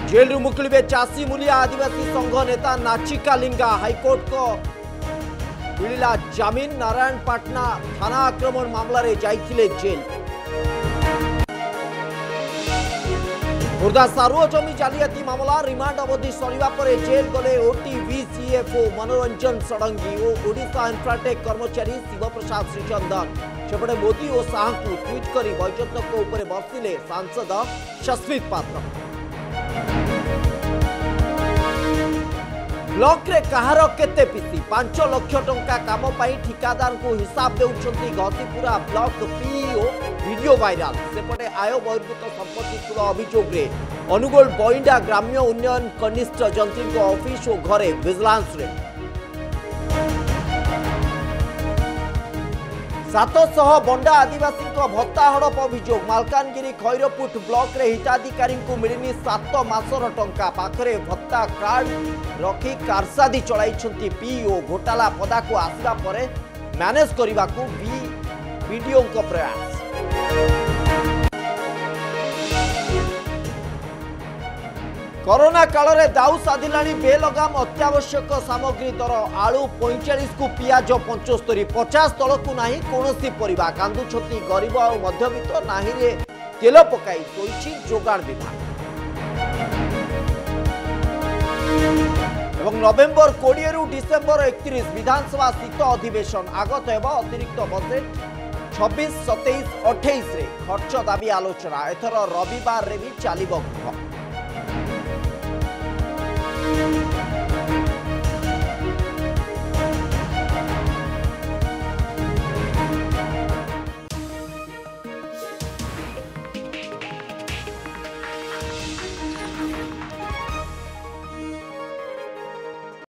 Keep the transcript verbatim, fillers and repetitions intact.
Jail रु मुकुलिबे चाषी मूलिया आदिवासी संघ नेता नाचिका लिंगा हाईकोर्ट को मिला जमीन। नारायणपाटना थाना आक्रमण मामला रे जाइथिले जेल। खुर्दा सारुओ जमी जालियाती मामला रिमांड अवधि सरिबा परे जेल गले ओटीवी सीएफओ मनोरंजन षडंगी और ओडिशा इन्फ्राटेक कर्मचारी शिवप्रसाद श्रीचंदन। सेपटे मोदी और शाह को ट्वीट कर बैजयंत उपर बर्षिले सांसद शस्मित पात्र। ब्लॉक रे कहार केते पिसी पांच लाख टंका काम पाई ठिकादार को हिसाब देउछंती Ghasipura block PEO video viral. सेपटे आय बहिर्भूत संपत्ति ठूल अभियोग रे अनुगोल बइंडा ग्राम्य उन्नयन कनिष्ठ जंत्री को ऑफिस और घरे विजिलेंस रे सात सौ बंडा आदिवासी भत्ता हड़प अभियोग। मालकानगिरी खैरपुट ब्लॉक रे हिताधिकारी को मिलनी सात मासर टंका पाखरे भत्ता कार्ड रखी कारसादी चलाई पीओ। घोटाला पदा को आसवा परे मैनेज करने को बीडीओ प्रयास। कोरोना काल रे दाऊ साधिला बेलगाम अत्यावश्यक सामग्री दर। आलू पैंचाश को पियाज पंचस्तरी पचास तल को नहीं कौन परिवा कांदुछती गरीब और मध्यवित्त नाही रे तेल पकाई सोईछि जोगाण विभाग। एवं नवेम्बर कोड़े रु डिसेम्बर एकतीस विधानसभा शीत अधिवेशन आगत हेब। अतिरिक्त बजेट छब्बीस सतैश अठाईस रे खर्च दाबी आलोचना। एथर रविवार रे भी चलिब गृह।